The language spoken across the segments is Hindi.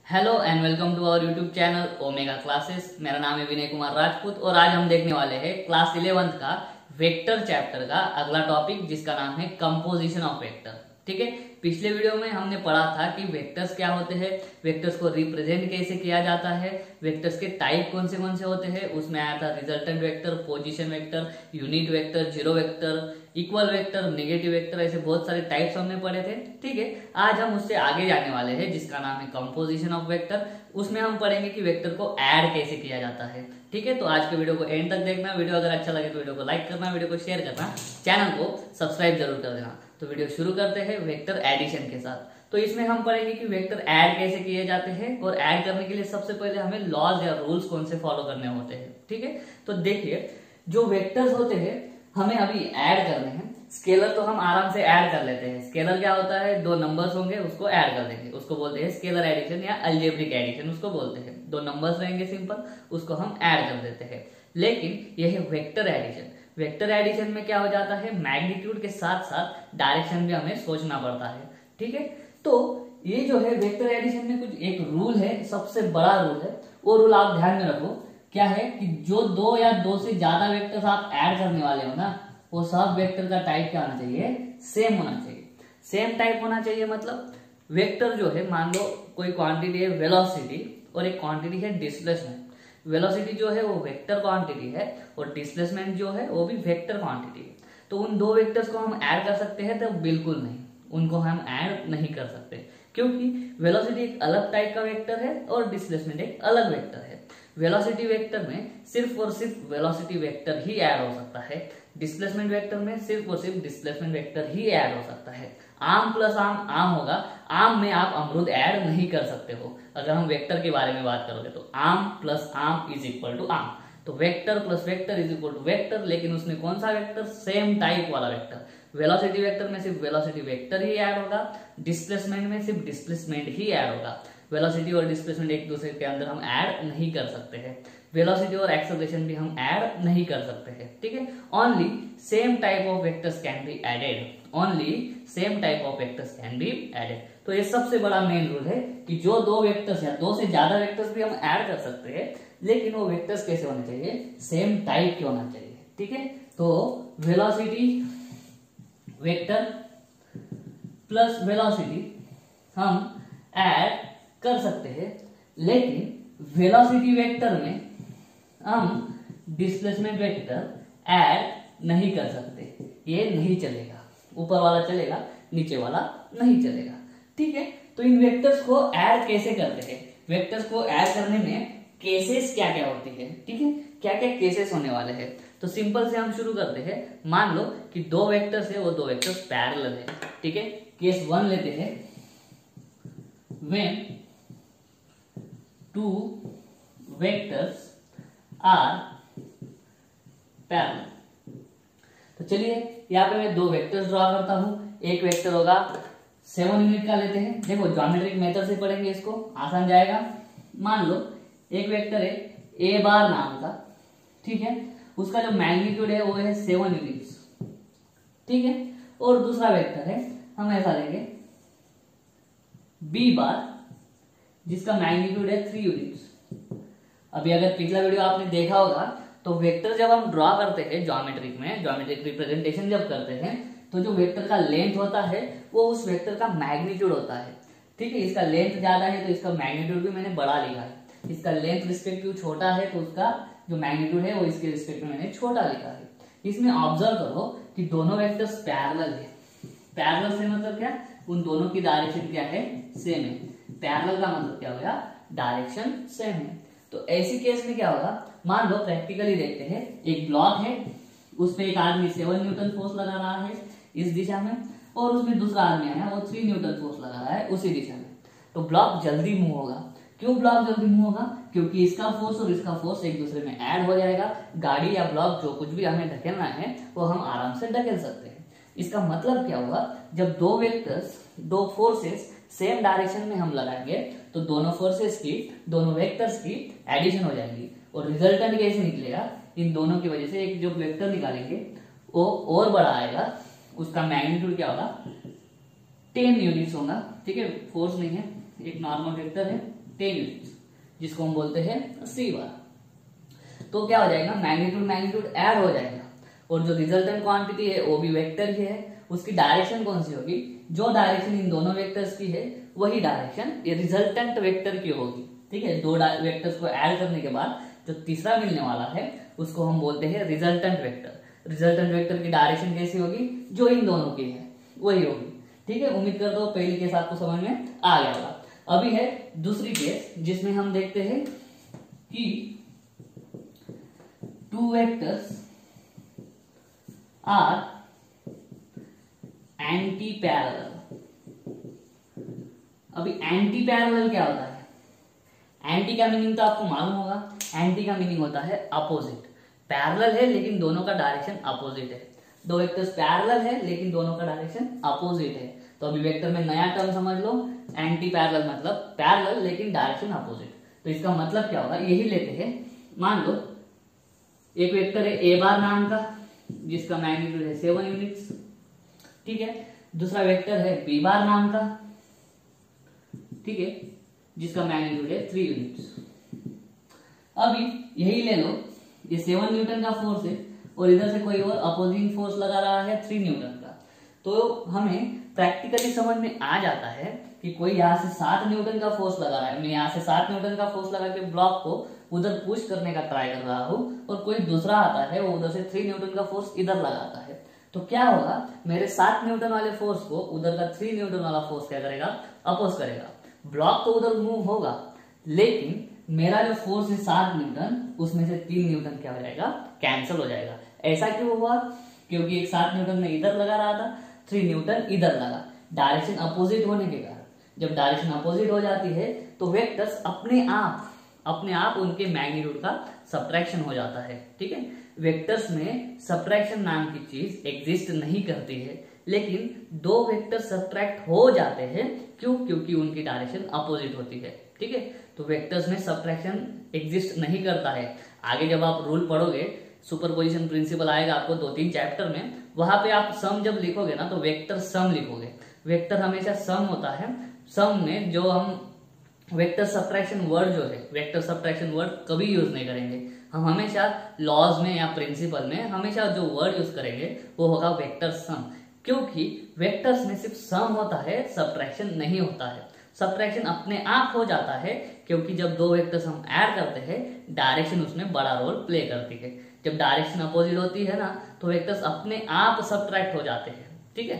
Hello and welcome to our YouTube channel Omega classes. मेरा नाम है विनय कुमार राजपूत और आज हम देखने वाले हैं क्लास 11th का वेक्टर चैप्टर का अगला टॉपिक जिसका नाम है कंपोजिशन ऑफ वेक्टर। ठीक है, पिछले वीडियो में हमने पढ़ा था कि वेक्टर्स क्या होते हैं, वेक्टर्स को रिप्रेजेंट कैसे किया जाता है, वेक्टर्स के टाइप कौन से होते हैं। उसमें आया था resultant vector, position vector, unit vector, zero vector, equal vector, negative vector, ऐसे बहुत सारे टाइप्स हमने पढ़े थे। ठीक है, आज हम उससे आगे जाने वाले हैं जिसका नाम है कंपोजिशन ऑफ वेक्टर। उसमें हम पढ़ेंगे कि वेक्टर को ऐड कैसे किया जाता है। ठीक है, तो आज के वीडियो को एंड तक देखना। वीडियो अगर अच्छा लगे तो वीडियो को लाइक करना, वीडियो को शेयर करना, चैनल को सब्सक्राइब जरूर कर देना। तो वीडियो शुरू करते हैं वेक्टर एडिशन के साथ। तो इसमें हम पढ़ेंगे कि वेक्टर ऐड कैसे किए जाते हैं और ऐड करने के लिए सबसे पहले हमें लॉज या रूल्स कौन से फॉलो करने होते हैं। ठीक है, तो देखिए जो वेक्टर्स होते हैं हमें अभी ऐड करने हैं। स्केलर तो हम आराम से ऐड कर लेते हैं। स्केलर क्या होता है, दो नंबर्स होंगे उसको ऐड कर देंगे, उसको बोलते हैं स्केलर एडिशन या अलजेब्रिक एडिशन उसको बोलते हैं। दो नंबर्स रहेंगे सिंपल, उसको हम ऐड कर देते हैं। लेकिन यह है वेक्टर एडिशन। वेक्टर एडिशन में क्या हो जाता है, मैग्नीट्यूड के साथ साथ डायरेक्शन भी हमें सोचना पड़ता है। ठीक है, तो ये जो है वेक्टर एडिशन में कुछ एक रूल है, सबसे बड़ा रूल है। वो रूल आप ध्यान में रखो, क्या है कि जो दो या दो से ज्यादा वेक्टर्स आप ऐड करने वाले हो ना, वो सब वेक्टर का टाइप क्या होना चाहिए, सेम होना चाहिए। सेम टाइप होना चाहिए मतलब वेक्टर जो है, मान लो कोई क्वांटिटी है वेलोसिटी और एक क्वांटिटी है डिस्प्लेसमेंट। वेलोसिटी जो है वो वेक्टर क्वांटिटी है और डिस्प्लेसमेंट जो है वो भी वेक्टर क्वांटिटी है। तो उन दो वेक्टर्स को हम ऐड कर सकते हैं? तो बिल्कुल नहीं, उनको हम ऐड नहीं कर सकते, क्योंकि वेलोसिटी एक अलग टाइप का वेक्टर है और डिस्प्लेसमेंट एक अलग वेक्टर है। वेलोसिटी वेक्टर में सिर्फ और सिर्फ वेलोसिटी वेक्टर ही ऐड हो सकता है, डिस्प्लेसमेंट वेक्टर में सिर्फ और सिर्फ डिस्प्लेसमेंट वेक्टर ही ऐड हो सकता है। आम प्लस आम आम होगा, आम में आप अमरूद ऐड नहीं कर सकते हो। अगर हम वेक्टर के बारे में बात करोगे तो आम प्लस आम इज इक्वल टू आम, तो vector plus vector is equal to vector. लेकिन उसमें कौन सा वेक्टर, सेम टाइप वाला वेक्टर। वेलोसिटी वेक्टर में सिर्फ वेलोसिटी वेक्टर ही ऐड होगा, डिस्प्लेसमेंट में सिर्फ डिस्प्लेसमेंट ही ऐड होगा। वेलोसिटी और डिस्प्लेसमेंट एक दूसरे के अंदर हम ऐड नहीं कर सकते हैं। वेलोसिटी और एक्सेलरेशन भी हम ऐड नहीं कर सकते हैं। ठीक है, only same type of vectors can be added, only same type of vectors can be added. तो ये सबसे बड़ा मेन रूल है कि जो दो वेक्टर्स या दो से ज्यादा वेक्टर्स भी हम ऐड कर सकते हैं, लेकिन वो वेक्टर्स कैसे होने चाहिए, सेम टाइप के होना चाहिए। ठीक है, तो वेलोसिटी वेक्टर प्लस वेलोसिटी हम ऐड कर सकते हैं, लेकिन वेलोसिटी वेक्टर में हम डिस्प्लेसमेंट वेक्टर ऐड नहीं कर सकते। ये नहीं चलेगा, ऊपर वाला चलेगा, नीचे वाला नहीं चलेगा। ठीक है, तो इन वेक्टर्स को ऐड कैसे करते हैं, वेक्टर्स को ऐड करने में केसेस क्या क्या होती है। ठीक है, क्या क्या केसेस होने वाले हैं। तो सिंपल से हम शुरू करते हैं। मान लो कि दो वेक्टर्स है, वो दो वेक्टर्स पैरेलल है। ठीक है, केस 1 लेते हैं, when two vectors are parallel. तो चलिए यहाँ पे मैं दो वेक्टर्स ड्रॉ करता हूं। एक वेक्टर होगा 7 यूनिट का लेते हैं। देखो ज्योमेट्रिक मेथड से पढ़ेंगे, इसको आसान जाएगा। मान लो एक वेक्टर है ए बार नाम का, ठीक है, उसका जो मैग्नीट्यूड है वो है 7 यूनिट्स। ठीक है, और दूसरा वेक्टर है, हम ऐसा लेंगे बी बार जिसका मैग्नीट्यूड है 3 यूनिट्स। अभी अगर पिछला वीडियो आपने देखा होगा तो वेक्टर जब हम ड्रॉ करते हैं ज्योमेट्रिक में, ज्योमेट्रिक रिप्रेजेंटेशन जब करते हैं, तो जो वेक्टर का लेंथ होता है वो उस वेक्टर का मैग्नीट्यूड होता है। ठीक है, इसका लेंथ ज्यादा है तो इसका मैग्नीट्यूड भी मैंने बड़ा लिखा है। इसका लेंथ रिस्पेक्टिव छोटा है तो उसका जो मैग्नीट्यूड है वो इसके रिस्पेक्ट में मैंने छोटा लिखा है। इसमें ऑब्जर्व करो कि दोनों वेक्टर्स पैरेलल है। पैरेलल से मतलब क्या, उन दोनों की डायरेक्शन क्या है, सेम है। पैरेलल का मतलब क्या होगा, डायरेक्शन सेम है। तो ऐसी केस में क्या होगा, मान लो प्रैक्टिकली देखते हैं, एक ब्लॉक है, उस पे एक आदमी 7 न्यूटन फोर्स लगा रहा है इस दिशा में, और उसमें दूसरा आदमी आया वो 3 न्यूटन फोर्स लगा रहा है उसी दिशा में। तो ब्लॉक जल्दी मूव होगा। क्यों ब्लॉक जल्दी मूव होगा, क्योंकि इसका फोर्स और इसका फोर्स एक दूसरे में ऐड हो जाएगा। गाड़ी या ब्लॉक जो कुछ भी हमें ढकेलना है वो हम आराम से ढकेल सकते हैं। इसका मतलब क्या हुआ, जब दो वेक्टर्स, दो फोर्सेस सेम डायरेक्शन में हम लगाएंगे तो दोनों फोर्सेस की, दोनों वेक्टर्स की एडिशन हो जाएगी। और रिजल्टेंट कैसे निकलेगा, इन दोनों की वजह से एक जो वेक्टर निकालेंगे वो और बड़ा आएगा, उसका मैग्नीट्यूड क्या होगा, 10 यूनिट्स होगा। ठीक है, फोर्स नहीं है, एक नॉर्मल वेक्टर है 10 यूनिट्स, जिसको हम बोलते हैं सी बार। तो क्या हो जाएगा, मैग्नीट्यूड मैग्नीट्यूड ऐड हो जाएगा, और जो रिजल्टेंट क्वांटिटी है वो भी वेक्टर ही है। उसकी डायरेक्शन कौन सी होगी, जो डायरेक्शन इन दोनों वेक्टर्स की है वही डायरेक्शन ये रिजल्टेंट वेक्टर की होगी। ठीक है, दो वेक्टर्स को ऐड करने के बाद जो तीसरा मिलने वाला है उसको हम बोलते हैं रिजल्टेंट वेक्टर। रिजल्टेंट वेक्टर की डायरेक्शन कैसी होगी, जो इन दोनों की है वही होगी। ठीक है, उम्मीद करता हूं पहली केस आपको समझ में आ गया होगा। अभी है दूसरी केस, जिसमें हम देखते हैं कि two vectors are anti parallel. अभी एंटी पैरेलल क्या होता है, एंटी का मीनिंग तो आपको मालूम होगा, एंटी का मीनिंग होता है अपोजिट। पैरेलल है लेकिन दोनों का डायरेक्शन अपोजिट है। दो वेक्टर्स पैरेलल है लेकिन दोनों का डायरेक्शन अपोजिट है। तो अभी वेक्टर में नया टर्म समझ लो, एंटी पैरेलल मतलब पैरेलल लेकिन डायरेक्शन अपोजिट। तो इसका मतलब क्या होगा, यही लेते हैं। मान लो एक वेक्टर है ए बार नाम का, जिसका मैग्नीट्यूड है 7 यूनिट्स। ठीक है, दूसरा वेक्टर है बी बार नाम का, ठीक है, जिसका मैग्नीट्यूड है 3 यूनिट्स। अभी यही ले लो, ये 7 न्यूटन का फोर्स है और इधर से कोई और अपोजिंग फोर्स लगा रहा है 3 न्यूटन का। तो हमें प्रैक्टिकली समझ में आ जाता है कि कोई यहाँ से 7 न्यूटन का फोर्स लगा रहा है, मैं यहाँ से 7 न्यूटन का फोर्स लगा के ब्लॉक को उधर पुश करने का ट्राई कर रहा हूँ, और कोई दूसरा आता है वो उधर से 3 न्यूटन का फोर्स इधर लगाता है। तो क्या होगा, मेरे 7 न्यूटन वाले फोर्स को उधर का 3 न्यूटन वाला फोर्स क्या करेगा, अपोज करेगा। ब्लॉक तो उधर मूव होगा, लेकिन मेरा जो फोर्स है 7 न्यूटन, उसमें से 3 न्यूटन क्या हो जाएगा, कैंसिल हो जाएगा। ऐसा क्यों हुआ, क्योंकि एक 7 न्यूटन में इधर लगा रहा था, 3 न्यूटन इधर लगा, डायरेक्शन अपोजिट होने के कारण। जब डायरेक्शन अपोजिट हो जाती है तो वेक्टर्स अपने आप उनके मैग्नीट्यूड का सब्ट्रैक्शन हो जाता है। ठीक है, वेक्टर्स में सब्ट्रैक्शन नाम की चीज एग्जिस्ट नहीं करती है, लेकिन दो वेक्टर सब्ट्रैक्ट हो जाते हैं। क्यों, क्योंकि उनकी डायरेक्शन अपोजिट होती है। ठीक है, तो वेक्टर्स में सब्ट्रैक्शन एग्जिस्ट नहीं करता है। आगे जब आप रूल पढ़ोगे, सुपरपोजिशन प्रिंसिपल आएगा आपको 2-3 चैप्टर में, वहां पे आप सम जब लिखोगे ना तो वेक्टर सम लिखोगे। वेक्टर हमेशा सम होता है। सम में जो हम वेक्टर सब्ट्रैक्शन वर्ड जो है, वेक्टर सब्ट्रैक्शन वर्ड कभी यूज नहीं करेंगे। हम हमेशा लॉज में या प्रिंसिपल में हमेशा जो वर्ड यूज करेंगे वो होगा वेक्टर सम, क्योंकि वेक्टर्स में सिर्फ सम होता है, सब्ट्रैक्शन नहीं होता है। सब्ट्रैक्शन अपने आप हो जाता है, क्योंकि जब दो वेक्टर्स हम ऐड करते हैं डायरेक्शन उसमें बड़ा रोल प्ले करती है। जब डायरेक्शन अपोजिट होती है ना तो वेक्टर्स अपने आप सब्ट्रैक्ट हो जाते हैं। ठीक है,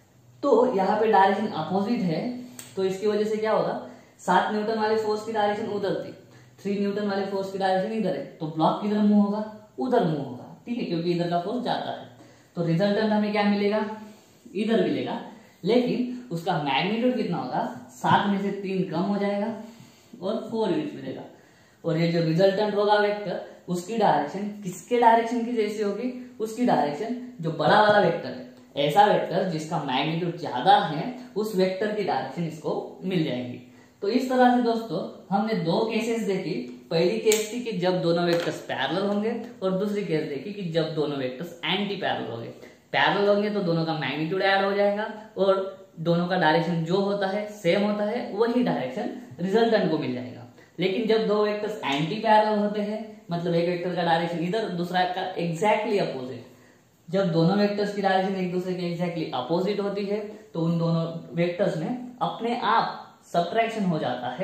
तो यहाँ पे डायरेक्शन अपोजिट है, तो इसकी वजह से क्या होगा, 7 न्यूटन वाले फोर्स की डायरेक्शन उधर थी, 3 न्यूटन वाले फोर्स की डायरेक्शन इधर है, तो ब्लॉक किधर मूव होगा, उधर मूव होगा। ठीक है, क्योंकि इधर का फोर्स जाता है। तो रिजल्टेंट हमें क्या मिलेगा, इधर मिलेगा, लेकिन उसका मैग्नीट्यूड कितना होगा, 7 में से 3 कम हो जाएगा और 4 यूनिट मिलेगा। और ये जो रिजल्टेंट होगा वेक्टर, उसकी डायरेक्शन किसके डायरेक्शन की जैसी होगी, उसकी डायरेक्शन जो बड़ा वाला वेक्टर है, ऐसा वेक्टर जिसका मैग्नीट्यूड ज्यादा है, उस वेक्टर की डायरेक्शन इसको मिल जाएगी। तो इस तरह से दोस्तों हमने 2 केसेस देखी। पहली केस थी कि जब दोनों वेक्टर्स पैरेलल होंगे, और दूसरी केस देखी कि जब दोनों वेक्टर्स एंटी पैरेलल होंगे। पैरेलल होंगे तो दोनों का मैग्नीट्यूड ऐड हो जाएगा, और दोनों का डायरेक्शन जो होता है सेम होता है, वही डायरेक्शन रिजल्टेंट को मिल जाएगा। लेकिन जब दो वेक्टर्स एंटी पैरेलल होते हैं, मतलब एक वेक्टर का डायरेक्शन इधर, दूसरा का एग्जैक्टली अपोजिट, जब दोनों वेक्टर्स की डायरेक्शन एक दूसरे के एग्जैक्टली अपोजिट होती है तो उन दोनों वेक्टर्स में अपने आप सब्ट्रैक्शन हो जाता है,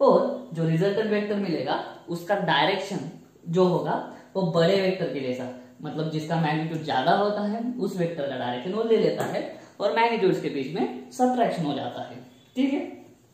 और जो रिजल्टेंट वेक्टर मिलेगा उसका डायरेक्शन जो होगा वो बड़े वेक्टर के जैसा, मतलब जिसका मैग्नीट्यूड ज्यादा होता है उस वेक्टर का डायरेक्शन वो ले लेता है, और मैग्नीट्यूड्स के बीच में सब्ट्रैक्शन हो जाता है। ठीक है,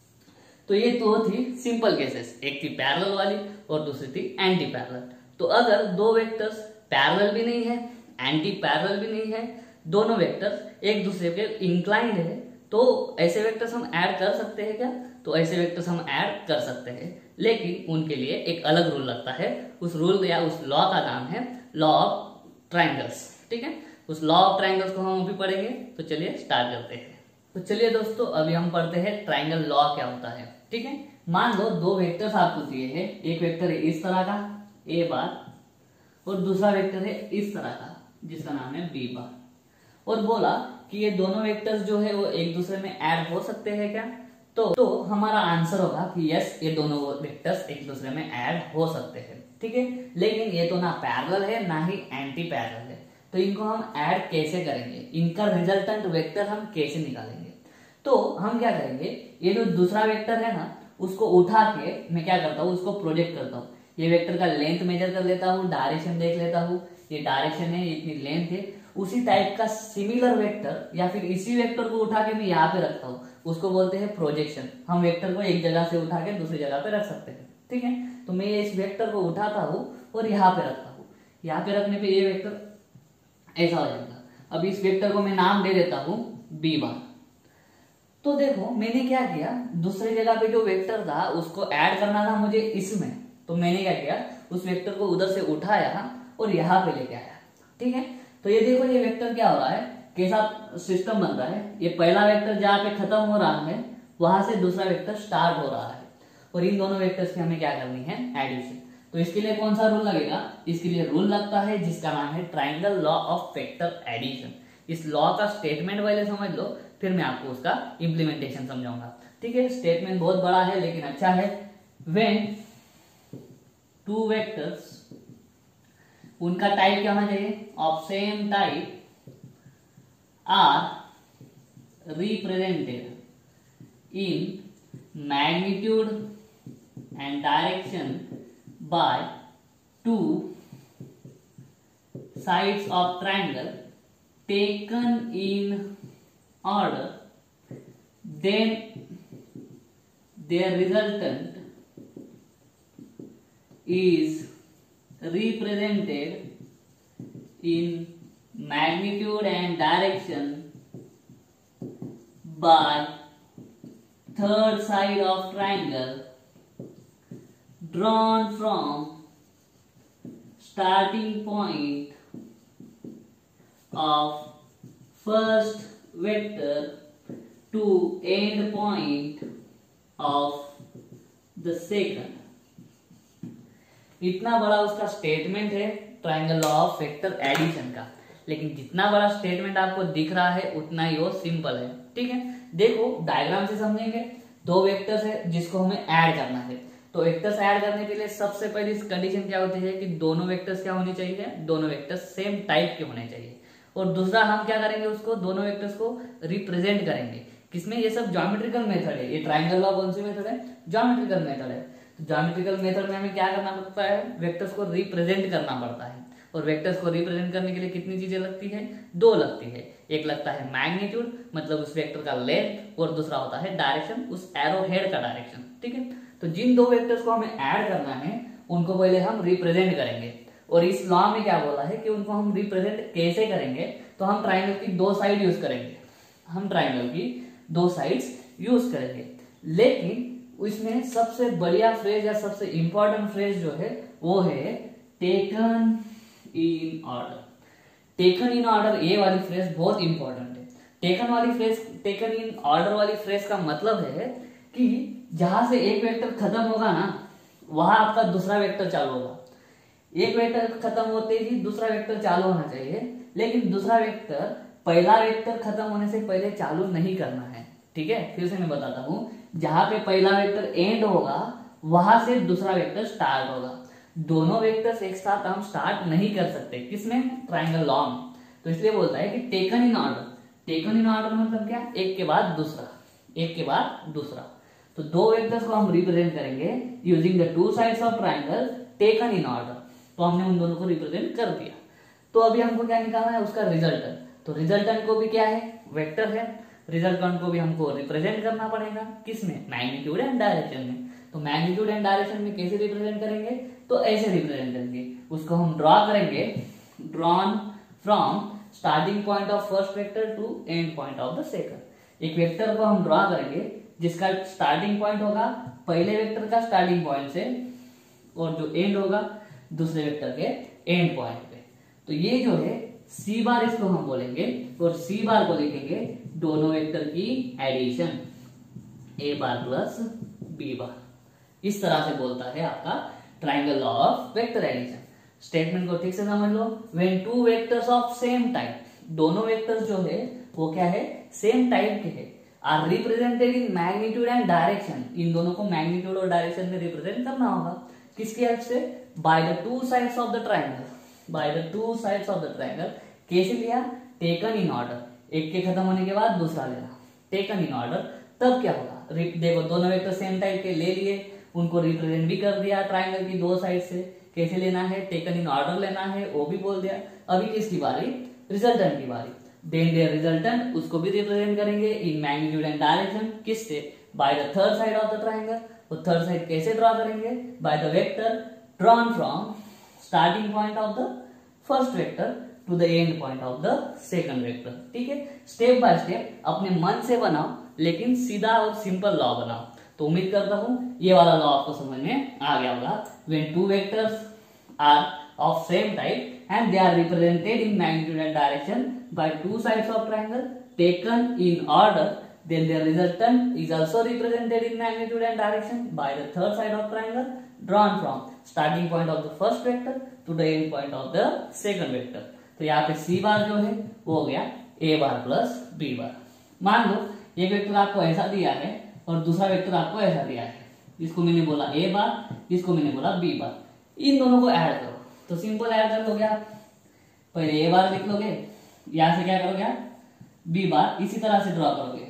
तो ये तो थी सिंपल केसेस, एक थी पैरेलल वाली और दूसरी थी एंटी पैरेलल। तो अगर दो वेक्टर्स पैरेलल भी नहीं है, एंटी पैरेलल भी नहीं है, दोनों वेक्टर्स एक दूसरे के इंक्लाइंड है, तो ऐसे वेक्टर्स हम ऐड कर सकते हैं क्या, तो ऐसे वेक्टर्स हम ऐड कर सकते हैं, लेकिन उनके लिए एक अलग रूल लगता है। उस रूल या उस लॉ का नाम है लॉ ऑफ ट्राइंगल्स। ठीक है, उस लॉ ऑफ ट्राइंगल्स को हम अभी पढ़ेंगे। तो चलिए स्टार्ट करते हैं। तो चलिए दोस्तों अभी हम पढ़ते हैं ट्राइंगल लॉ क्या होता है। ठीक है, मान लो दो वेक्टर्स आपको दिए हैं, एक वेक्टर है इस तरह का ए बार, और दूसरा वेक्टर है इस तरह का जिसका नाम है बी बार, और बोला कि ये दोनों वेक्टर्स जो है वो एक दूसरे में ऐड हो सकते हैं क्या, तो हमारा आंसर होगा कि यस, ये दोनों वेक्टर्स एक दूसरे में ऐड हो सकते हैं, ठीक है। लेकिन ये तो ना पैरेलल है ना ही एंटी पैरेलल है, तो इनको हम ऐड कैसे करेंगे, इनका रिजल्टेंट वेक्टर हम कैसे निकालेंगे? तो हम क्या करेंगे, ये जो दूसरा वेक्टर है ना, उसको उठा के मैं क्या करता हूँ, उसको प्रोजेक्ट करता हूँ। ये वेक्टर का लेंथ मेजर कर लेता हूँ, डायरेक्शन देख लेता हूँ, ये डायरेक्शन है, इतनी लेंथ है। उसी टाइप का सिमिलर वेक्टर या फिर इसी वेक्टर को उठा के मैं यहाँ पे रखता हूँ, उसको बोलते हैं प्रोजेक्शन। हम वेक्टर को एक जगह से उठा के दूसरी जगह पे रख सकते हैं, ठीक है। तो मैं इस वेक्टर को उठाता हूँ और यहाँ पे रखता हूँ। यहाँ पे रखने पे ये वेक्टर ऐसा हो जाएगा। अब इस वेक्टर को मैं नाम दे देता हूँ b1। तो देखो मैंने क्या किया, दूसरी जगह पे जो वेक्टर था उसको ऐड करना था मुझे इसमें, तो मैंने क्या किया, उस वेक्टर को उधर से उठाया और यहाँ पे लेके आया, ठीक है। तो ये देखो ये वेक्टर क्या हो रहा है, कैसा सिस्टम बन रहा है। ये पहला वेक्टर जहाँ पे खत्म हो रहा है वहां से दूसरा वेक्टर स्टार्ट हो रहा है, और इन दोनों वेक्टर्स की हमें क्या करनी है, एडिशन। तो इसके लिए कौन सा रूल लगेगा, इसके लिए रूल लगता है जिसका नाम है triangle law of vector addition. इस लॉ का स्टेटमेंट पहले समझ लो, फिर मैं आपको उसका इम्प्लीमेंटेशन समझाऊंगा, ठीक है। स्टेटमेंट बहुत बड़ा है लेकिन अच्छा है। व्हेन टू वेक्टर्स, उनका टाइप क्या होना चाहिए, of same type, are represented in magnitude and direction by two sides of triangle taken in order, then their resultant is represented in magnitude and direction by third side of triangle drawn from starting point of first vector to end point of the second। इतना बड़ा उसका स्टेटमेंट है triangle law of vector addition का, लेकिन जितना बड़ा स्टेटमेंट आपको दिख रहा है उतना ही वो सिंपल है, ठीक है। देखो डायग्राम से समझेंगे, दो वेक्टर्स है जिसको हमें ऐड करना है। तो वेक्टर्स ऐड करने के लिए सबसे पहली कंडीशन क्या होती है कि दोनों वेक्टर्स क्या होने चाहिए, दोनों वेक्टर्स सेम टाइप के होने चाहिए। और दूसरा हम क्या करेंगे, उसको दोनों वेक्टर्स को रिप्रेजेंट करेंगे किसमें, ये सब ज्योमेट्रिकल मेथड है। ये ट्राइंगल लॉ कौन सी मेथड है, ज्योमेट्रिकल मेथड है। तो ज्योमेट्रिकल मेथड में हमें क्या करना पड़ता है, वेक्टर्स को रिप्रेजेंट करना पड़ता है। और वेक्टर्स को रिप्रेजेंट करने के लिए कितनी चीजें लगती है, दो लगती है। एक लगता है मैग्नीट्यूड, मतलब उस वेक्टर का लेंथ, और दूसरा होता है डायरेक्शन, उस एरो हेड का डायरेक्शन, ठीक है। तो जिन दो वेक्टर्स को हमें ऐड करना है उनको पहले हम रिप्रेजेंट करेंगे। और इस लॉ में क्या बोला है कि उनको हम रिप्रेजेंट कैसे करेंगे, तो हम ट्राइंगल की दो साइड यूज करेंगे, हम ट्राइंगल की दो साइड्स यूज करेंगे। लेकिन इसमें सबसे बढ़िया फ्रेज या सबसे इंपॉर्टेंट फ्रेज जो है वो है taken in order. Taken in order, ये वाली फ्रेज बहुत इंपॉर्टेंट है। टेकन इन ऑर्डर वाली फ्रेज का मतलब है कि जहां से एक वेक्टर खत्म होगा ना, वहां आपका दूसरा वेक्टर चालू होगा। एक वेक्टर खत्म होते ही दूसरा वेक्टर चालू होना चाहिए, लेकिन दूसरा वेक्टर पहला वेक्टर खत्म होने से पहले चालू नहीं करना है, ठीक है। फिर से मैं बताता हूँ, जहां पे पहला वेक्टर एंड होगा वहां से दूसरा वेक्टर स्टार्ट होगा। दोनों वेक्टर्स एक साथ हम स्टार्ट नहीं कर सकते, किसमें, ट्राइंगल लॉ में। तो इसलिए बोलता है कि taken in order. Taken in order मतलब क्या, एक के बाद दूसरा, एक के बाद दूसरा। तो दो वेक्टर्स को हम रिप्रेजेंट करेंगे using the two sides of triangle taken in order. तो हमने उन दोनों को रिप्रेजेंट कर दिया। तो अभी हमको क्या निकालना है, उसका रिजल्टेंट। तो रिजल्टेंट को भी क्या है, वेक्टर है। रिजल्टेंट को भी हमको रिप्रेजेंट करना पड़ेगा, किसमें, मैग्नीट्यूड एंड डायरेक्शन में। तो मैग्नीट्यूड एंड डायरेक्शन में कैसे रिप्रेजेंट करेंगे, तो ऐसे रिप्रेजेंट करेंगे। उसको हम ड्रॉ करेंगे, drawn from starting point of first vector to end point of the second. एक वेक्टर को हम ड्रॉ करेंगे जिसका स्टार्टिंग पॉइंट होगा पहले वेक्टर का स्टार्टिंग पॉइंट से, और जो एंड होगा दूसरे वेक्टर के एंड पॉइंट पे। तो ये जो है सी बार, इसको हम बोलेंगे, और सी बार को लिखेंगे दोनों वेक्टर की addition, A bar plus B bar. इस तरह से बोलता है आपका triangle law of vector addition. Statement को ठीक से समझ लो। When two vectors of same type, दोनों वेक्टर्स जो है वो क्या है, सेम टाइप के है, are represented in magnitude and direction, इन दोनों को मैग्नीट्यूड और डायरेक्शन में रिप्रेजेंट करना होगा। किसकी हेल्प से? By the two sides of the triangle, by the two sides of the triangle. कैसे लिया? टेकन इन ऑर्डर, एक के खत्म होने के बाद दूसरा लेना, टेकन इन ऑर्डर। तब क्या होगा? देखो दोनों वेक्टर सेम टाइप के ले लिए, उनको रिप्रेजेंट भी कर दिया ट्राइंगल की दो साइड से। कैसे लेना है? टेकन इन ऑर्डर लेना है, वो भी बोल दिया। अभी किसकी बारी? रिजल्टेंट की बारी। देन देयर रिजल्टेंट, उसको भी रिप्रेजेंट करेंगे इन मैग्नीट्यूड एंड डायरेक्शन। किससे? By the third side of the triangle. वो थर्ड साइड कैसे ड्रॉ करेंगे? By the vector drawn from starting point of the first vector to the end point of the second vector. ठीक है, स्टेप बाय स्टेप अपने मन से बनाओ, लेकिन सीधा और सिंपल लॉ बनाओ। तो उम्मीद करता हूं ये वाला लॉ आपको समझ में आ गया होगा। When two vectors are of same type and they are represented in magnitude and direction by two sides of triangle taken in order, then their resultant is also represented in magnitude and direction by the third side of triangle drawn from starting point of the first vector to the end point of the second vector। तो यहाँ पे c बार जो है वो हो गया a bar plus b bar. मान लो एक वेक्टर आपको ऐसा दिया है और दूसरा वेक्टर आपको ऐसा दिया है, जिसको मैंने बोला a बार, जिसको मैंने बोला b बार। इन दोनों को ऐड करो तो सिंपल ऐड कर लोगे आप। पहले ए बार लिख लोगे, यहां से क्या करोगे आप? बी बार इसी तरह से ड्रॉ करोगे।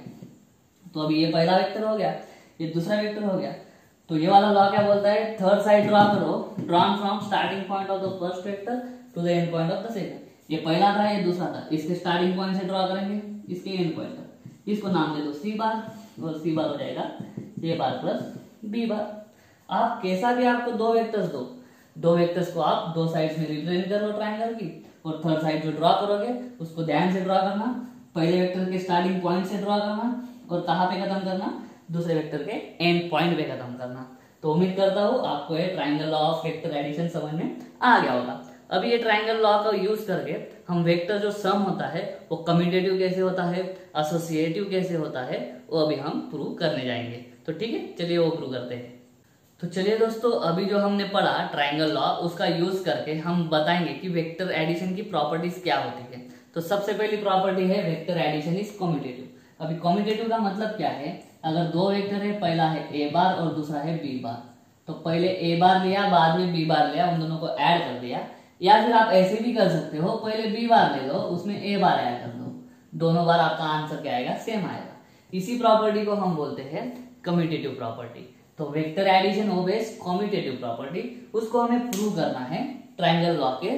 तो अभी ये पहला वेक्टर हो गया, ये दूसरा वेक्टर हो गया। तो ये वाला लॉ क्या बोलता है? थर्ड साइड ड्रॉ करो drawn from starting point of the first vector to the end point of the second. ये पहला था, ये दूसरा था, इसके स्टार्टिंग पॉइंट से ड्रॉ करेंगे इसके एंड पॉइंट तक। इसको नाम दे दो सी बार, और सी बार हो जाएगा ए बार प्लस बी बार। आप कैसा भी आपको दो वेक्टर्स दो वेक्टर्स को आप दो साइड्स में रिप्रेजेंट करो ट्राइंगल की, और थर्ड साइड जो ड्रॉ करोगे उसको ध्यान से ड्रॉ करना। पहले वेक्टर के स्टार्टिंग पॉइंट से ड्रॉ करना और कहां पे खत्म करना? दूसरे वेक्टर के एंड पॉइंट पे खत्म करना। तो उम्मीद करता हूं आपको ये triangle law of vector addition समझ में आ गया होगा। अभी ये ट्राइंगल लॉ का यूज करके हम वेक्टर जो सम होता है वो कम्यूटेटिव कैसे होता है, एसोसिएटिव कैसे होता है, वो अभी हम प्रूव करने जाएंगे। तो ठीक है, चलिए वो प्रूव करते हैं। तो चलिए दोस्तों, अभी जो हमने पढ़ा ट्राइंगल लॉ, उसका यूज करके हम बताएंगे कि वेक्टर एडिशन की प्रॉपर्टीज क्या होती है। तो सबसे पहली प्रॉपर्टी है वेक्टर एडिशन इज कम्यूटेटिव। अभी कम्यूटेटिव का मतलब क्या है? अगर दो वेक्टर है, पहला है ए बार और दूसरा है बी बार, तो पहले ए बार लिया बाद में बी बार लिया, उन दोनों को ऐड कर दिया। या फिर आप ऐसे भी कर सकते हो, पहले बी बार ले लो उसमें ए बार ऐड कर दो, दोनों बार आपका आंसर क्या आएगा? सेम आएगा। इसी प्रॉपर्टी को हम बोलते हैं कम्यूटेटिव प्रॉपर्टी। तो vector addition obeys commutative property, उसको हमें प्रूव करना है ट्राइंगल लॉ का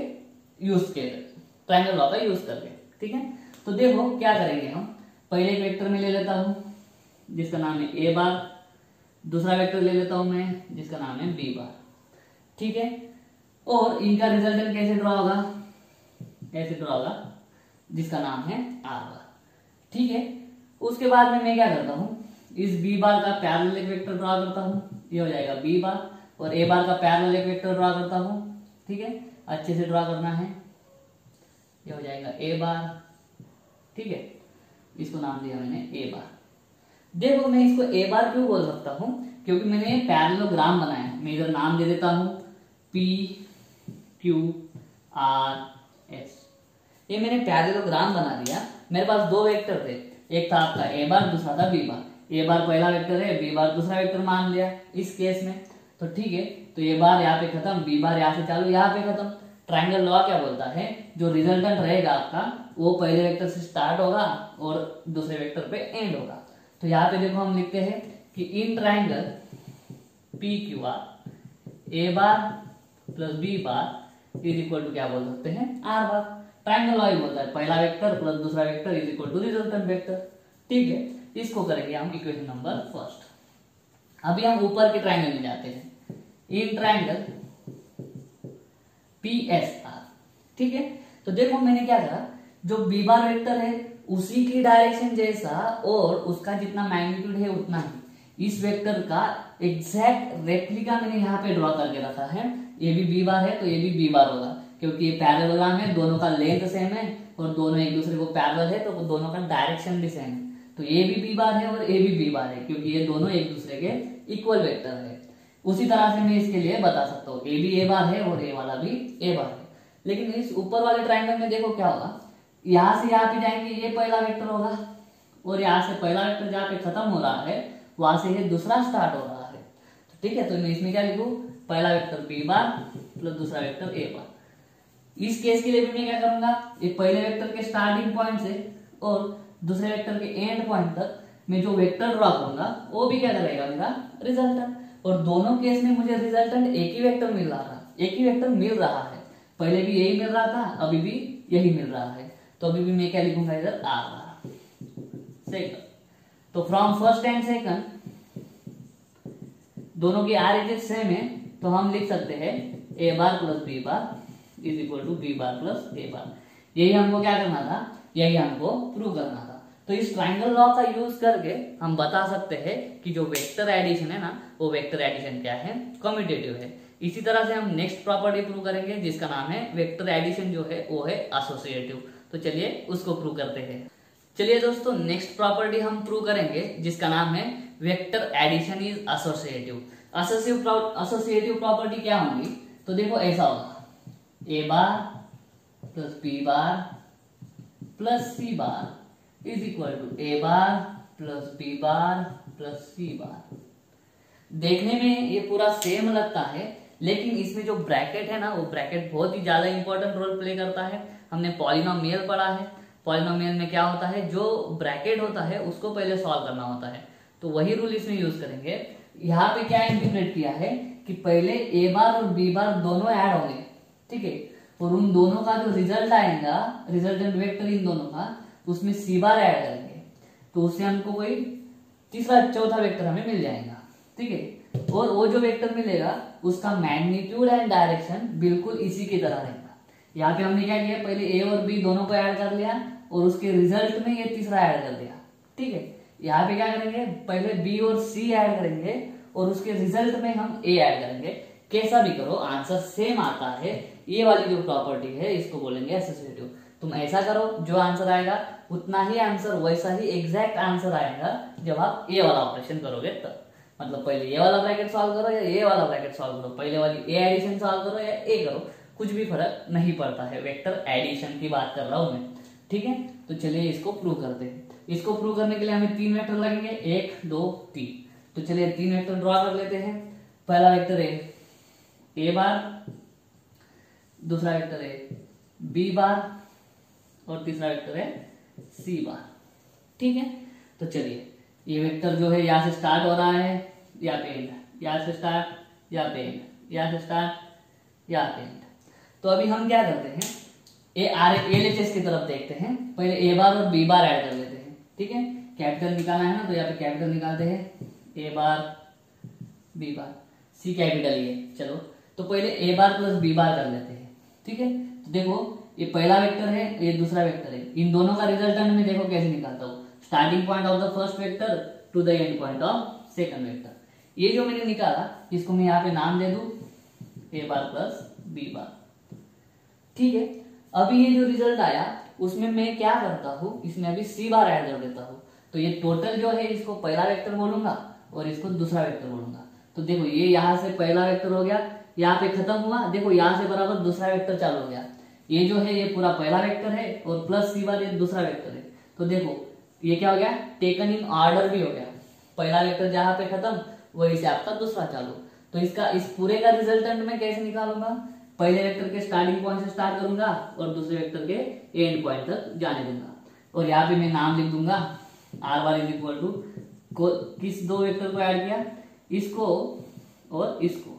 यूज करके। ठीक है, तो देखो क्या करेंगे हम। पहले एक वेक्टर में ले लेता हूं जिसका नाम है ए बार, दूसरा वेक्टर ले लेता हूं मैं जिसका नाम है बी बार। ठीक है, और इनका रिजल्टेंट कैसे ड्रॉ होगा? ऐसे ड्रॉ होगा, जिसका नाम है आर बार। ठीक है, उसके बाद में मैं क्या करता हूं, इस बी बार का पैरेलल एक वेक्टर ड्रॉ करता हूं, ये हो जाएगा बी बार, और ए बार का पैरेलल एक वेक्टर ड्रॉ करता हूं। ठीक है, अच्छे से ड्रॉ करना है, ये हो जाएगा ए बार। ठीक है, इसको नाम दिया मैंने ए बार। देखो मैं इसको ए बार क्यों बोल सकता हूं? क्योंकि मैंने पैरेललोग्राम बनाया। मैं इधर नाम दे देता हूं पी क्यू आर एस। ये मैंने पैरेललोग्राम बना दिया। मेरे पास दो वेक्टर थे, एक था आपका ए बार, दूसरा था बी बार। ए बार पहला वेक्टर है, बी बार दूसरा वेक्टर मान लिया इस केस में। तो ठीक है, तो ए बार यहाँ पे खत्म, बी बार यहाँ से चालू, यहाँ पे खत्म। ट्राइंगल लॉ क्या बोलता है? जो रिजल्टेंट रहेगा आपका वो पहले वेक्टर से स्टार्ट होगा और दूसरे वेक्टर पे एंड होगा। तो यहाँ पे देखो हम लिखते हैं कि in triangle P Q R A bar plus B bar is equal to क्या बोल सकते हैं? R bar. ट्राइंगल लॉ ही बोलता है पहला वेक्टर प्लस दूसरा vector is equal to resultant vector. ठीक है, इसको करेंगे हम इक्वेशन नंबर फर्स्ट। अभी हम ऊपर के ट्राइंगल में जाते हैं, in triangle P S R. ठीक है, तो देखो मैंने क्या करा, जो बी बार वेक्टर है उसी की डायरेक्शन जैसा और उसका जितना मैग्नीट्यूड है उतना ही इस वेक्टर का एग्जैक्ट रेप्लिका मैंने यहाँ पे ड्रॉ करके रखा है। ये भी बी बार है तो ये भी बी बार होगा, क्योंकि ये पैरेललोग्राम है, दोनों का लेंथ सेम है और दोनों एक दूसरे को पैरेलल है, तो दोनों का डायरेक्शन भी सेम है। तो ये भी बी बार है और ये भी बी बार है, क्योंकि ये दोनों एक दूसरे के इक्वल वेक्टर है। उसी तरह से मैं इसके लिए बता सकता हूँ, ए भी ए बार है और ए वाला भी ए बार है। लेकिन इस ऊपर वाले ट्राइंगल में देखो क्या होगा, यहां से यहाँ पे जाएंगे, ये पहला वेक्टर होगा, और यहाँ से पहला वेक्टर जहाँ पे खत्म हो रहा है वहां से ये दूसरा स्टार्ट हो रहा है। तो ठीक है, तो मैं इसमें क्या लिखूं, पहला वेक्टर बी बार प्लस दूसरा वेक्टर ए बार। इस केस के लिए भी मैं क्या करूंगा, ये पहले वेक्टर के स्टार्टिंग पॉइंट से और दूसरे वेक्टर के एंड पॉइंट तक मैं जो वेक्टर ड्रॉ करूंगा वो भी क्या करेगा, मेरा रिजल्टेंट। और दोनों केस में मुझे रिजल्टेंट एक ही वेक्टर मिल रहा था, एक ही वेक्टर मिल रहा है। पहले भी यही मिल रहा था, अभी भी यही मिल रहा है। तो अभी भी मैं क्या लिखूंगा इधर, आर बार सेकंड। तो फ्रॉम फर्स्ट एंड सेकंड दोनों की आर इज सेम है, तो हम लिख सकते हैं A bar plus B bar is equal to B bar plus A bar. यही हमको क्या करना था, यही हमको प्रूव करना था। तो इस ट्रायंगल लॉ का यूज करके हम बता सकते हैं कि जो वेक्टर एडिशन है ना, वो वेक्टर एडिशन क्या है, कम्यूटेटिव है। इसी तरह से हम नेक्स्ट प्रॉपर्टी प्रूव करेंगे जिसका नाम है वेक्टर एडिशन जो है वो है एसोसिएटिव। तो चलिए उसको प्रूव करते हैं। चलिए दोस्तों, नेक्स्ट प्रॉपर्टी हम प्रूव करेंगे जिसका नाम है vector addition is associative. Associative property क्या होगी, तो देखो ऐसा होगा, A bar plus B bar plus C bar is equal to A bar plus B bar plus C bar. देखने में ये पूरा सेम लगता है, लेकिन इसमें जो ब्रैकेट है ना, वो ब्रैकेट बहुत ही ज्यादा इंपॉर्टेंट रोल प्ले करता है। हमने पॉलिनोमियल पढ़ा है, पॉलिनोमियल में क्या होता है, जो ब्रैकेट होता है उसको पहले सॉल्व करना होता है। तो वही रूल इसमें यूज करेंगे। यहाँ पे क्या इंटीग्रेट किया है कि पहले ए बार और बी बार दोनों ऐड होंगे, ठीक है, और उन दोनों का जो रिजल्ट आएगा, रिजल्टेंट वेक्टर इन दोनों का, उसमें सी बार ऐड करेंगे, तो उससे हमको कोई तीसरा चौथा वेक्टर हमें मिल जाएगा, ठीक है। और वो जो वेक्टर मिलेगा उसका मैग्नीट्यूड एंड डायरेक्शन बिल्कुल इसी की तरह रहेगा। यहाँ पे हमने क्या किया, पहले ए और बी दोनों को ऐड कर लिया और उसके रिजल्ट में ये तीसरा ऐड कर दिया, ठीक है। यहाँ पे क्या करेंगे, पहले बी और सी ऐड करेंगे और उसके रिजल्ट में हम ए ऐड करेंगे। कैसा भी करो आंसर सेम आता है। ये वाली जो प्रॉपर्टी है इसको बोलेंगे एसोसिएटिव। तुम ऐसा करो, जो आंसर आएगा उतना ही आंसर, वैसा ही एग्जैक्ट आंसर आएगा जब आप ए वाला ऑपरेशन करोगे तब। मतलब पहले ये वाला ब्रैकेट सॉल्व करो या ये वाला ब्रैकेट सॉल्व करो, पहले वाली ए एडिशन सॉल्व करो या ए करो, कुछ भी फर्क नहीं पड़ता है। वेक्टर एडिशन की बात कर रहा हूं मैं, ठीक है। तो चलिए इसको प्रूव करते हैं। इसको प्रूव करने के लिए हमें 3 वेक्टर लगेंगे, 1 2 3। तो चलिए 3 वेक्टर ड्रॉ कर लेते हैं। पहला वेक्टर है ए बार, दूसरा वेक्टर है बी बार और तीसरा वेक्टर है सी बार, ठीक है। तो चलिए ये वेक्टर जो है यहाँ से स्टार्ट हो रहा है, यहाँ पे एंड, यहाँ से स्टार्ट, यहाँ पे एंड, यहाँ से स्टार्ट, यहाँ पे एंड। तो अभी हम क्या करते हैं, एलएचएस की तरफ देखते हैं। पहले ए बार और बी बार ऐड कर लेते हैं, ठीक है। कैपिटल निकालना है ना, तो यहाँ पे कैपिटल निकालते हैं, A bar B bar, C capital ये। चलो तो पहले ए बार प्लस बी बार कर लेते हैं, ठीक है। तो देखो ये पहला वेक्टर है, ये दूसरा वेक्टर है, इन दोनों का रिजल्टेंट में देखो कैसे निकालता हूँ, starting point of the first vector to the end point of second vector. ये जो मैंने निकाला इसको मैं यहाँ पे नाम दे दूं ए बार प्लस बी बार, ठीक है। अभी ये जो रिजल्ट आया उसमें मैं क्या करता हूँ, इसमें अभी सी बार ऐड कर देता हूँ। तो ये टोटल जो है इसको पहला वेक्टर बोलूंगा और इसको दूसरा वेक्टर बोलूंगा। तो देखो ये यहाँ से पहला वेक्टर हो गया, यहाँ पे खत्म हुआ, देखो यहाँ से बराबर दूसरा वेक्टर चालू हो गया। ये जो है ये पूरा पहला वेक्टर है और प्लस सी बार ये दूसरा वेक्टर है। तो देखो ये क्या हो गया, टेकन इन ऑर्डर भी हो गया। पहला वेक्टर जहां पे खत्म वही से आपका दूसरा चालू। तो इसका इस पूरे का रिजल्टेंट मैं कैसे निकालूंगा, पहले वेक्टर के स्टार्टिंग पॉइंट से स्टार्ट करूंगा और दूसरे वेक्टर के एंड पॉइंट तक जाने दूंगा। और यहाँ पे मैं नाम लिख दूंगा R bar is equal to, किस दो वेक्टर को ऐड किया, इसको और इसको।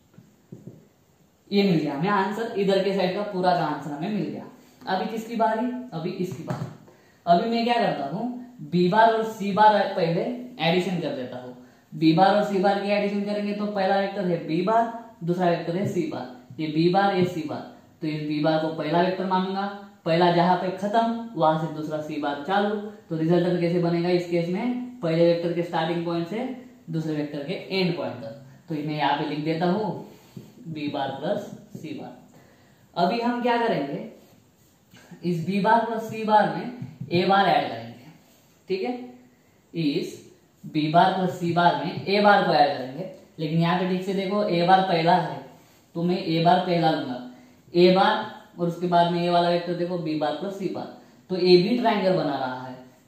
ये मिल गया हमें आंसर, इधर के साइड का पूरा का आंसर हमें मिल गया। अभी किसकी बारी, अभी इसकी बारी। अभी मैं क्या करता हूँ, बी बार और सी बार पहले एडिशन कर देता हूँ। बी बार और सी बार की एडिशन करेंगे तो पहला वेक्टर है बी बार, दूसरा वेक्टर है सी बार। ये बी बार ये सी बार, तो इस बी बार को पहला वेक्टर मानूंगा, पहला जहां पे खत्म वहां से दूसरा सी बार चालू। तो रिजल्ट कैसे बनेगा इस केस में, पहले वेक्टर के स्टार्टिंग पॉइंट से दूसरे वेक्टर के एंड पॉइंट तक। तो मैं यहाँ पे लिख देता हूँ बी बार प्लस सी बार। अभी हम क्या करेंगे, इस बी बार प्लस सी बार में ए बार ऐड करेंगे, ठीक है। इस बी बार प्लस सी बार में ए बार को ऐड करेंगे, लेकिन यहाँ पे ठीक से देखो ए बार पहला है तो मैं ए बार पहला लूंगा, ए बार और उसके बाद में ये वाला वेक्टर देखो B bar plus C bar. तो ए भी ट्रायंगल बना रहा है,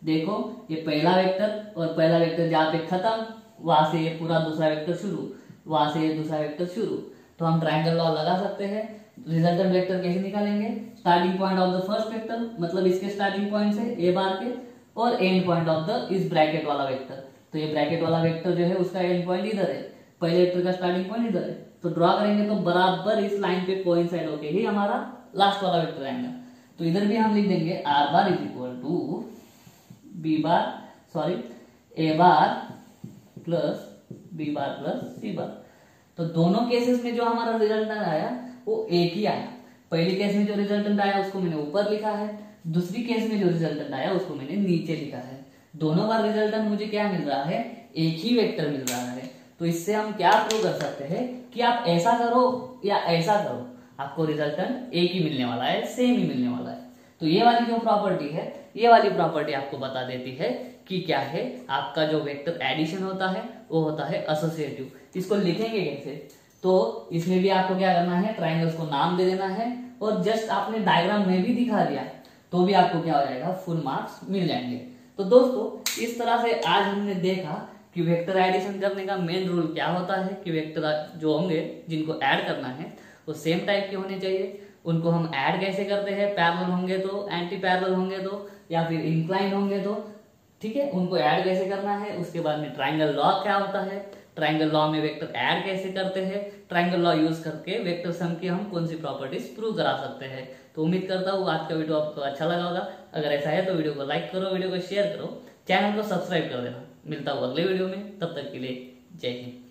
देखो ये पहला वेक्टर और पहला वेक्टर जहाँ पे खत्म, वहां से ये पूरा दूसरा वेक्टर शुरू, वहां से ये दूसरा वेक्टर शुरू। तो हम ट्रायंगल लॉ लगा सकते हैं। रिजल्टेंट वेक्टर कैसे निकालेंगे? Starting point of the first vector, मतलब इसके स्टार्टिंग पॉइंट से ए बार के, और एंड पॉइंट ऑफ द इस ब्रैकेट वाला वेक्टर। तो ये ब्रैकेट वाला वेक्टर जो है उसका एंड पॉइंट इधर है, पहले वेक्टर का स्टार्टिंग पॉइंट इधर है। तो ड्रॉ करेंगे तो बराबर इस लाइन पे कोइंसाइड होके ही हमारा लास्ट वाला वेक्टर आएगा। तो इधर भी हम लिख देंगे R bar is equal to B bar, sorry A bar plus B bar plus C bar. तो दोनों केसेस में जो हमारा रिजल्टेंट आया वो एक ही आया। पहली केस में जो रिजल्टेंट आया उसको मैंने ऊपर लिखा है, दूसरी केस में जो रिजल्टेंट आया उसको मैंने नीचे लिखा है। दोनों बार रिजल्टेंट मुझे क्या मिल रहा है? एक ही वेक्टर मिल रहा है। तो इससे हम क्या प्रूव कर सकते हैं कि आप ऐसा करो या ऐसा करो, आपको रिजल्टेंट एक ही मिलने वाला है, सेम ही मिलने वाला है। तो ये वाली जो प्रॉपर्टी है, ये वाली प्रॉपर्टी आपको बता देती है कि क्या है, आपका जो वेक्टर एडिशन होता है वो होता है एसोसिएटिव। इसको लिखेंगे कैसे? तो इसमें भी आपको क्या करना है, ट्राइंगल्स को नाम दे देना है, और जस्ट आपने डायग्राम में भी दिखा दिया तो भी आपको क्या हो जाएगा, फुल मार्क्स मिल जाएंगे। तो दोस्तों इस तरह से आज हमने देखा कि वेक्टर एडिशन करने का मेन रूल क्या होता है, कि वेक्टर जो होंगे जिनको ऐड करना है वो सेम टाइप के होने चाहिए। उनको हम ऐड कैसे करते हैं, पैरेलल होंगे तो, एंटी पैरेलल होंगे तो, या फिर इंक्लाइन होंगे तो, ठीक है, उनको ऐड कैसे करना है। उसके बाद में ट्राइंगल लॉ क्या होता है, ट्राइंगल लॉ में वेक्टर ऐड कैसे करते हैं, ट्राइंगल लॉ यूज करके वेक्टर सम की हम कौन सी प्रॉपर्टीज प्रूव करा सकते हैं। तो उम्मीद करता हूँ आज का वीडियो आपको अच्छा लगा होगा। अगर ऐसा है तो वीडियो को लाइक करो, वीडियो को शेयर करो, चैनल को सब्सक्राइब कर देना। मिलता हूँ अगले वीडियो में, तब तक के लिए जय हिंद।